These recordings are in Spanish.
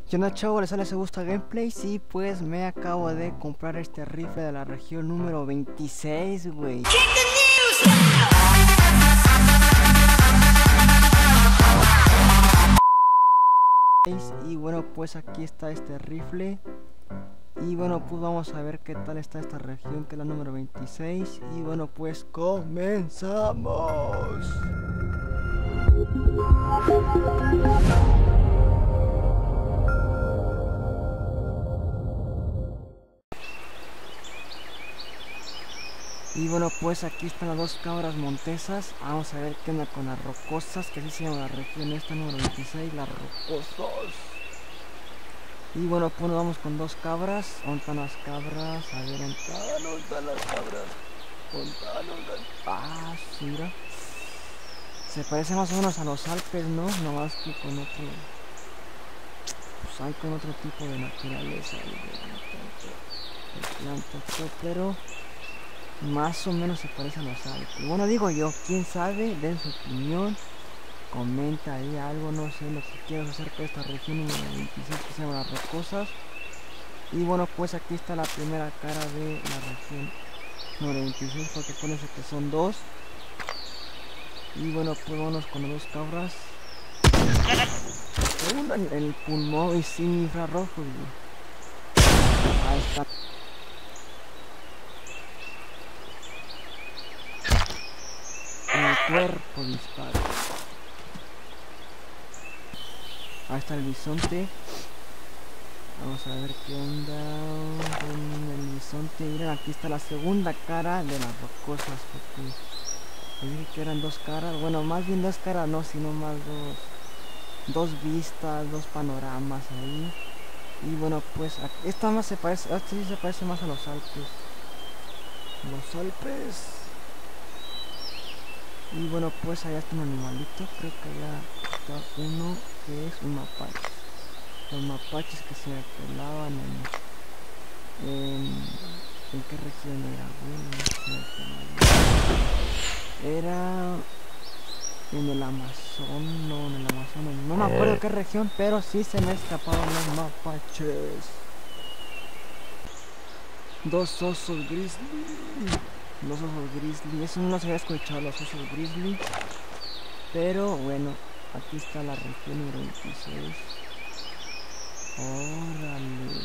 ¿Qué onda, chavos? ¿Les sale ese gusto gameplay? Sí, pues me acabo de comprar este rifle de la región número 26, güey. Y bueno, pues aquí está este rifle. Y bueno, pues vamos a ver qué tal está esta región, que es la número 26. Y bueno, pues comenzamos. Y bueno, pues aquí están las dos cabras montesas. Vamos a ver qué onda con las rocosas, que así se llama la región esta número 26, las rocosas. Y bueno, pues nos vamos con dos cabras. ¿Dónde están las cabras? A ver, ¿dónde están las cabras? Ah, sí, mira. Se parece más o menos a los Alpes, ¿no? Nomás que con otro... Pues hay con otro tipo de naturaleza. De plantas, pero... más o menos se parece a los Alpes. Bueno, digo yo, quién sabe, den su opinión. Comenta ahí algo, no sé, lo que quieras acerca de esta región número 26 que se llama las rocosas. Y bueno, pues aquí está la primera cara de la región número 26, porque acuérdense que son dos. Y bueno, pues vámonos con las dos cabras. Segunda en el pulmón y sin infrarrojo, güey. Ahí está. El cuerpo dispara. Ahí está el bisonte. Vamos a ver qué onda con el bisonte. Miren, aquí está la segunda cara de las rocosas, porque les dije que eran dos caras. Bueno, más bien dos caras no, sino más dos vistas, dos panoramas ahí. Y bueno, pues esta más se parece, esta sí se parece más a los Alpes. Los Alpes. Y bueno, pues allá está un animalito. Creo que allá está uno que es un mapache. Los mapaches que se pelaban ¿en qué región era? Era en el Amazon, no, en el Amazonas, no me acuerdo qué región, pero sí se me escapaban los mapaches. Dos osos grizzly. Los osos grizzly, eso no se había escuchado, los osos grizzly. Pero bueno, aquí está la región número 26. Órale.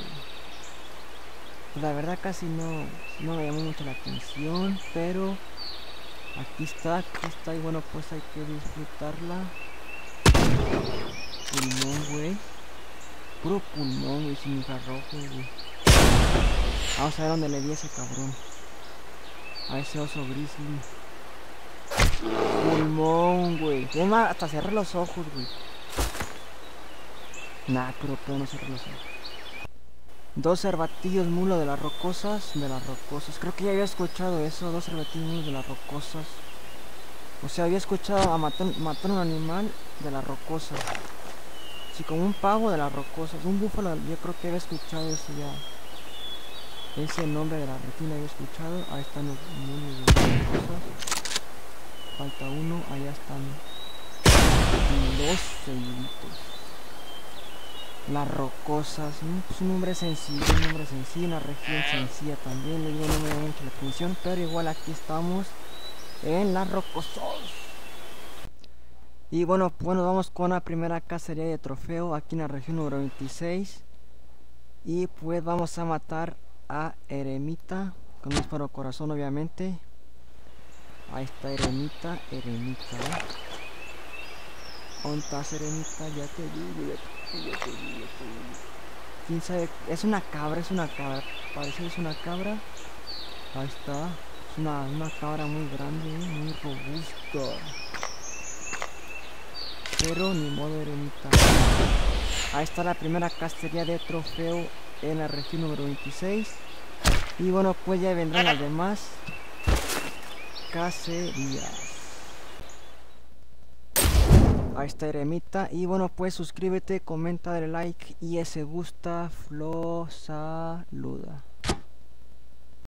La verdad casi no me llamó mucho la atención, pero aquí está, y bueno, pues hay que disfrutarla. Pulmón, güey. Puro pulmón, güey, sin infrarrojo, güey. Vamos a ver dónde le di a ese cabrón. A ese oso grizzly. Pulmón, güey. Además, hasta cerré los ojos, güey. Nah, pero no cerré los ojos. Dos cervatillos mulo de las rocosas. Creo que ya había escuchado eso. Dos cervatillos mulos de las rocosas. O sea, había escuchado a matar un animal de las rocosas. Sí, como un pavo de las rocosas. Un búfalo, yo creo que había escuchado eso ya. Ese nombre de la retina había escuchado. Ahí están los mulos de las rocosas. Falta uno. Allá están dos seguiditos. Las rocosas, pues un nombre sencillo, una región sencilla también, le digo, no me da mucho la atención, pero igual aquí estamos en las rocosas. Y bueno, vamos con la primera cacería de trofeo aquí en la región número 26. Y pues vamos a matar a Eremita, con un disparo corazón obviamente. Ahí está Eremita, ¿Dónde estás, Eremita? Ya te digo, quién sabe, es una cabra, parece que es una cabra. Ahí está, es una cabra muy grande, muy robusta. Pero ni modo, Eremita. Ahí está la primera cacería de trofeo en la región número 26. Y bueno, pues ya vendrán las demás cacerías. Ahí está Eremita. Y bueno, pues suscríbete, comenta, dale like y ese gusta, Flo saluda.